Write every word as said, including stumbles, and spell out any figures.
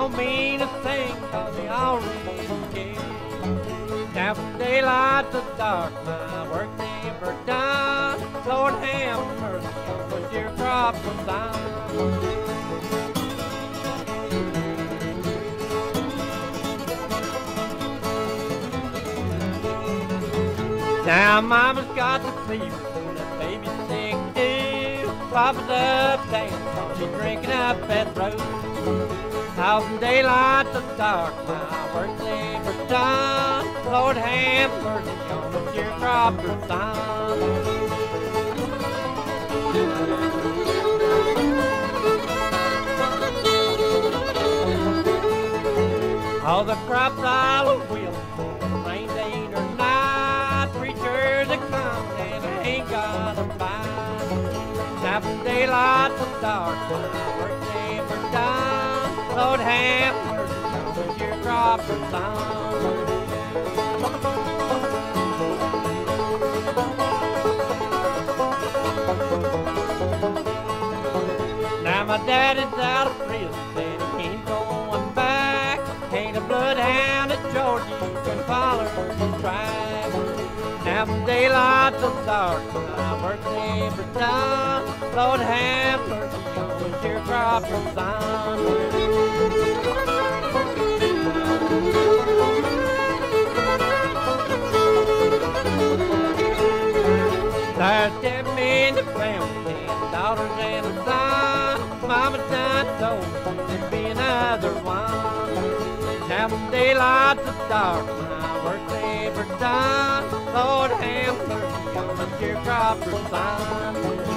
don't mean a thing, cause they already care. Now from daylight to dark, my work never done. Lord have mercy on what your crop was on. Now mama's got the fever, that baby's sick too. Papa's up dancing, she's drinking up that road. Out from daylight to dark, my work's never done. Lord have mercy on the sharecropper's son. All the crops all will, rain day or night. Preachers are coming and I ain't got a bite. Now from daylight to dark, my work's never done. Lord have mercy on the sharecropper's son. Now my daddy's out of prison and he ain't going back. Ain't a bloodhound at Georgia, you can follow his track. Now from daylight till dark, my work's never done. Lord have mercy on the sharecropper's son. There's seven in the family, ten daughters and a son. Mama done told me there'd be another one. Now from daylight to dark, my work's never done. Lord have mercy on the sharecropper's son.